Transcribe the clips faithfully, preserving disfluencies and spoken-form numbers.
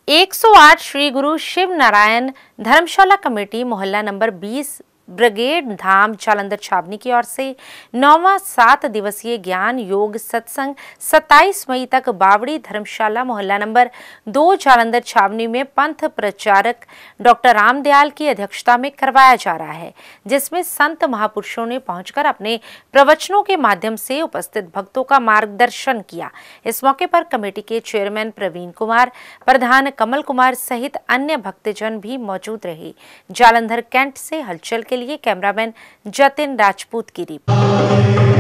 एक सौ आठ श्री गुरु शिव नारायण धर्मशाला कमेटी मोहल्ला नंबर बीस ब्रिगेड धाम जालंधर छावनी की ओर से नौवां सात दिवसीय ज्ञान योग सत्संग सत्ताईस मई तक बावड़ी धर्मशाला मोहल्ला नंबर दो जालंधर छावनी में पंथ प्रचारक डॉक्टर रामदयाल की अध्यक्षता में करवाया जा रहा है, जिसमें संत महापुरुषों ने पहुंचकर अपने प्रवचनों के माध्यम से उपस्थित भक्तों का मार्गदर्शन किया। इस मौके पर कमेटी के चेयरमैन प्रवीण कुमार, प्रधान कमल कुमार सहित अन्य भक्तजन भी मौजूद रहे। जालंधर कैंट से हलचल के लिए कैमरामैन जतिन राजपूत की रिपोर्ट।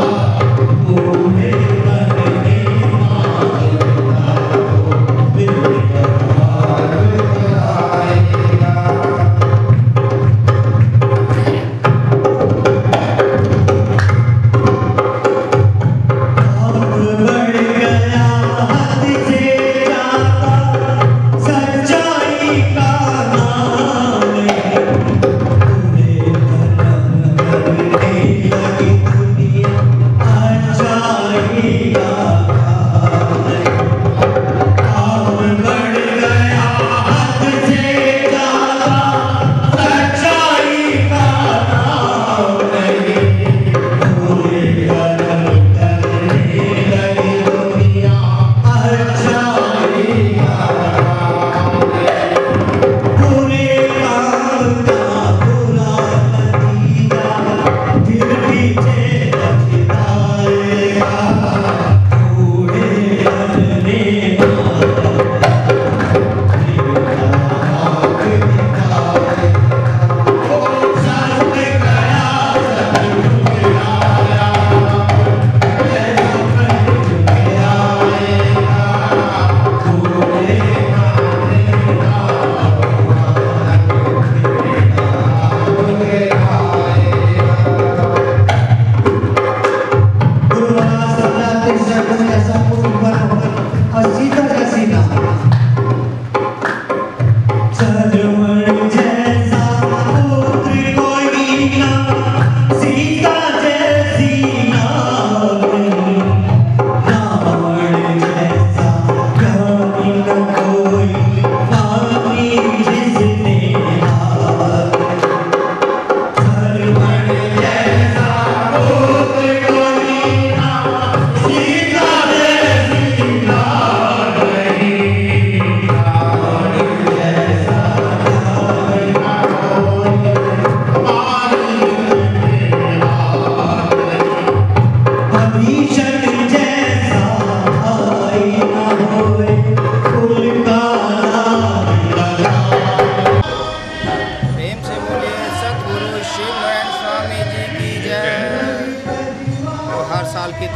हर साल की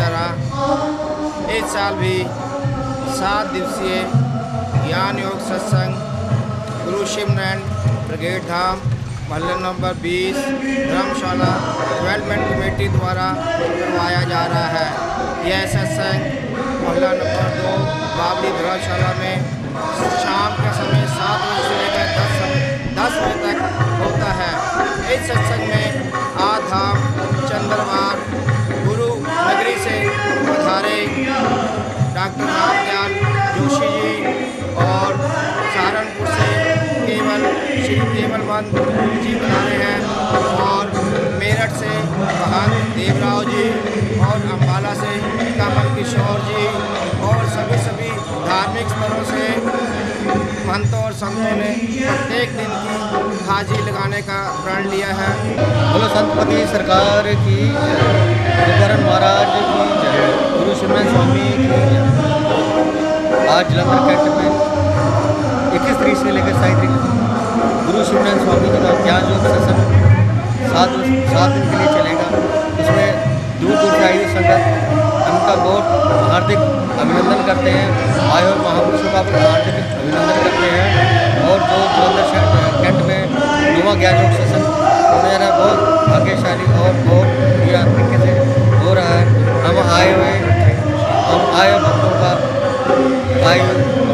तरह इस साल भी सात दिवसीय ज्ञान योग सत्संग गुरु शिव नारायण ब्रिगेड धाम मोहल्ला नंबर बीस धर्मशाला डेवलपमेंट कमेटी द्वारा करवाया जा रहा है। यह सत्संग मोहल्ला नंबर दो बावड़ी धर्मशाला में शाम के समय सात बजे से लेकर दस दस बजे तक होता है। इस सत्संग में आज धाम चंद्रवार गुरु नगरी से पधारे डॉक्टर रामदयाल जोशी जी और सहारनपुर से केवल श्री केवलवंत जी पधारे हैं और मेरठ से महंत देवराव जी और अम्बाला से कमल किशोर जी और सभी सभी धार्मिक स्थलों से महंतों और संतों ने प्रत्येक दिन की हाजिरी लगाने का प्रण लिया है। बोलो संतपति सरकार की, तुकाराम महाराज की जय, गुरु शिव नारायण स्वामी की जय। आज जालंधर कैंट में इक्कीस तारीख से लेकर सात तारीख गुरु शिव नारायण स्वामी जी का ज्ञान योग सत्संग सात सात दिन के लिए चलेगा। उसमें दूर दूर से आई संगत उनका बहुत हार्दिक अभिनंदन करते हैं। आए हुए महापुरुषों का हार्दिक अभिनंदन करते हैं और जो जालंधर कैंट में युवा ज्ञान योग सत्संग होने जा रहा है बहुत भाग्यशाली और बहुत बढ़िया तरीके से हो रहा है। हम आए हुए हम आए भक्तों का आए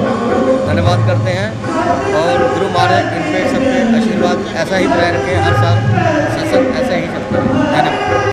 धन्यवाद करते हैं और गुरु महाराज इन पे सबके आशीर्वाद ऐसा ही बनाए रखें हर साल।